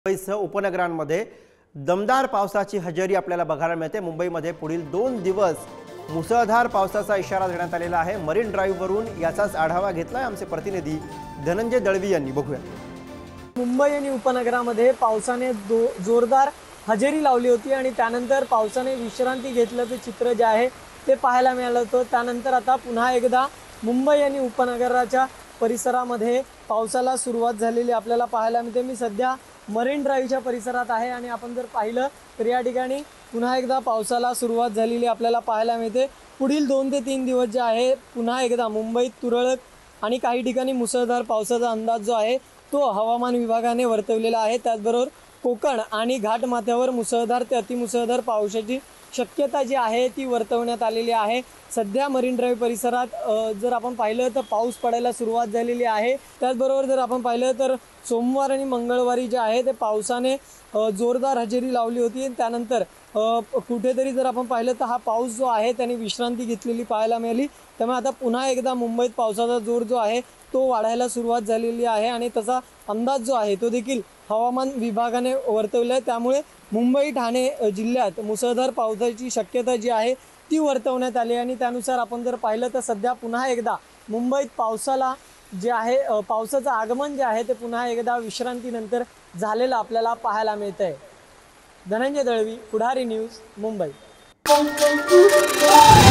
मुंबईसह उपनगरांमध्ये दमदार पावसाची हजेरी आपल्याला बघायला मिळते। मुंबईमध्ये पुढील 2 दिवस मुसळधार पावसाचा इशारा देण्यात आलेला आहे। मरीन ड्राईव्हवरून याचाच आढावा घेतलाय आमचे प्रतिनिधी धनंजय दळवी यांनी। बघूया। मुंबई आणि उपनगरामध्ये पावसाने जोरदार हजेरी लावली होती आणि त्यानंतर पावसाने विश्रांती घेतल्याचे चित्र जे आहे ते पाहायला मिळालं होतं। त्यानंतर आता पुन्हा एकदा मुंबई आणि उपनगराच्या परिसरामध्ये पावसाला सुरुवात झालेली आपल्याला पाहायला मिळते। मी सध्या मरीन ड्राईव्हच्या परिसरात आहे आणि आपण जर पाहिलं तर या ठिकाणी पुन्हा एकदा पावसाला सुरुवात झालेली आपल्याला पाहायला मिळते। पुढील 2 ते 3 दिवस जे आहे पुन्हा एकदा मुंबईत तुरळक आणि काही ठिकाणी मुसळधार पावसाचा अंदाज जो आहे तो हवामान विभागाने वर्तवलेला आहे। त्याचबरोबर कोकण आणि घाटमाथ्यावर मुसळधार ते अतिमुसळधार पावसाची शक्यता जी आहे ती वर्तवण्यात आलेली आहे। सध्या मरीन ड्राईव्ह परिसरात जर आपण पाहिलं तर पाऊस पडायला सुरुवात झालेली आहे। त्याचबरोबर जर आपण पाहिलं तर सोमवार आणि मंगळवारी जे आहे ते पावसाने जोरदार हजेरी लावली होती। त्यानंतर कुठेतरी जर आपण पाहिलं तर हा पाऊस जो आहे त्याने विश्रांती घेतलेली पाहायला मिळाली। त्यामुळे आता पुन्हा एकदा मुंबईत पावसाचा जोर जो आहे तो वाढायला सुरुवात झालेली आहे आणि त्याचा अंदाज जो आहे तो देखील हवामान विभागाने वर्तवला आहे। त्यामुळे मुंबई ठाणे जिल्ह्यात मुसळधार पावसाची शक्यता जी आहे ती वर्तवण्यात आली आणि त्यानुसार आपण जर पाहिलं तर सध्या पुन्हा एकदा मुंबईत पावसाला जे आहे पावसाचं आगमन जे आहे ते पुन्हा एकदा विश्रांतीनंतर झालेलं आपल्याला पाहायला मिळतंय। धनंजय दळवी, पुढारी न्यूज, मुंबई।